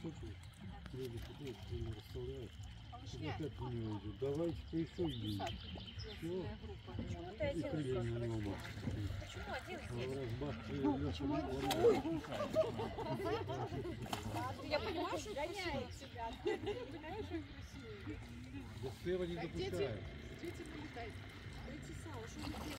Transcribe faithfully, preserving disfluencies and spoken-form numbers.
Люди ходят, не расставляют. И опять у него идет. Давайте-ка еще едем. Все. И крылья у него маленькие. Почему один А здесь? раз бах, почему? Я понимаю, что гоняет себя. Да слева не допускают. Дети вылетают. Дайте сало, что вы делаете?